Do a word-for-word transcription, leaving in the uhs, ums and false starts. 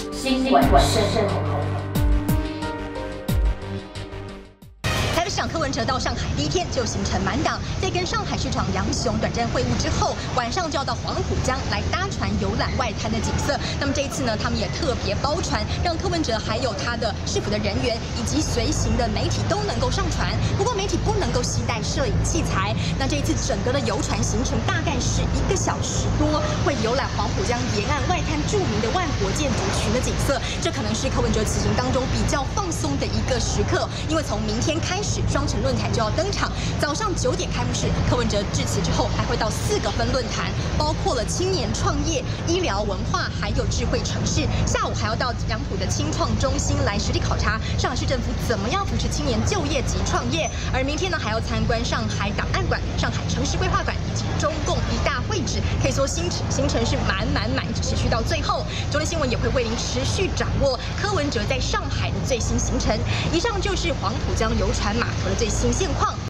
新闻深深红红。 市长柯文哲到上海第一天就行程满档，在跟上海市长杨雄短暂会晤之后，晚上就要到黄浦江来搭船游览外滩的景色。那么这一次呢，他们也特别包船，让柯文哲还有他的市府的人员以及随行的媒体都能够上船。不过媒体不能够携带摄影器材。那这一次整个的游船行程大概是一个小时多，会游览黄浦江沿岸外滩著名的万国建筑群的景色。这可能是柯文哲此行当中比较放松的一个时刻，因为从明天开始。 双城论坛就要登场，早上九点开幕式，柯文哲致辞之后，还会到四个分论坛，包括了青年创业、医疗文化，还有智慧城市。下午还要到杨浦的青创中心来实地考察上海市政府怎么样扶持青年就业及创业。而明天呢，还要参观上海档案馆、上海城市规划馆以及中共一大会址，可以说行程行程是满满满，一直持续到最后。中天新闻也会为您持续掌握柯文哲在上海的最新行程。以上就是黄浦江游船码头的最新现况。